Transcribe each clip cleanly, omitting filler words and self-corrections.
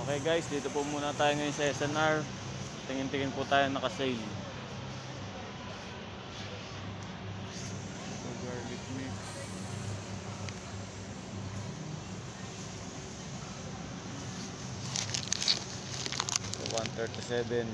Okay guys, dito po muna tayo ngayon sa SNR. Tingin-tingin po tayo naka-sale. So, garlic mix. So, 137.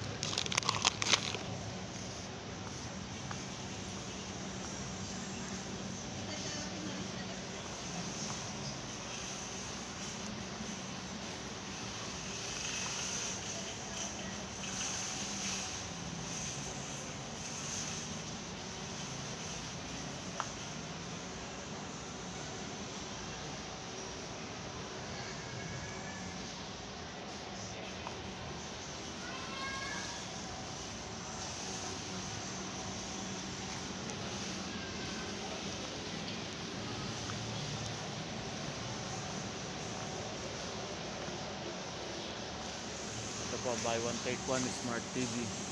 Ito po, buy one take one smart TV.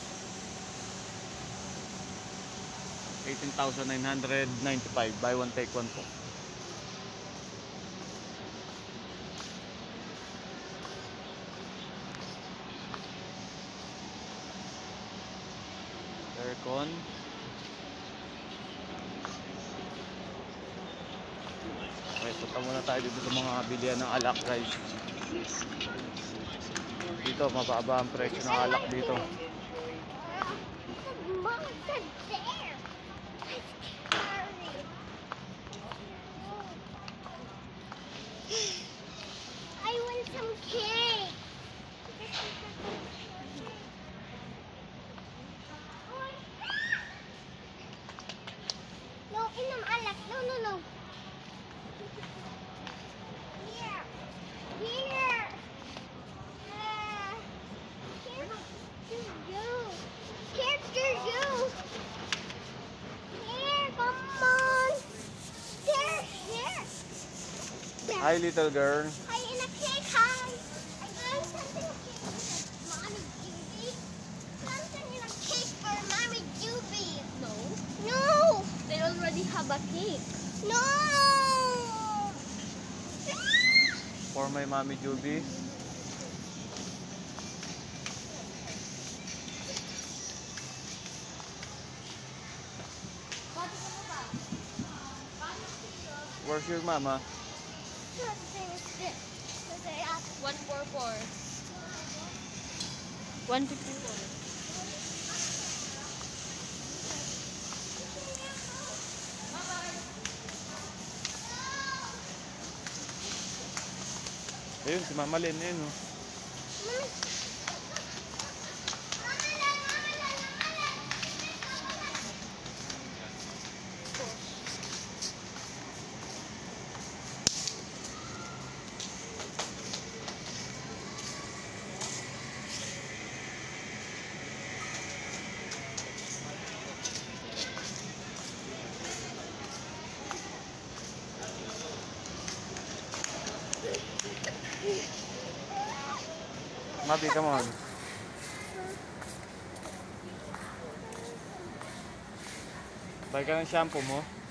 18,995. Buy one take one po. Aircon. Okay, punta muna tayo dito sa mga bilihan ng alak guys. Dito mababa ang presyo ng alak dito. I want some cake. No, inom alak. No. Here. Here to you. Here to you. Here, come on. Here. Hi little girl. Hi, in a cake, hi. I'm doing something cake. Mommy Juby. Something in a cake for Mommy Juby. No. They already have a cake. No. For my mommy Juby. Where's your mama? Something is this. Because I asked 144. 154. Ayun, si Mama Lynn, ayun oh. Mabi, come on. Buy ka ng shampoo mo.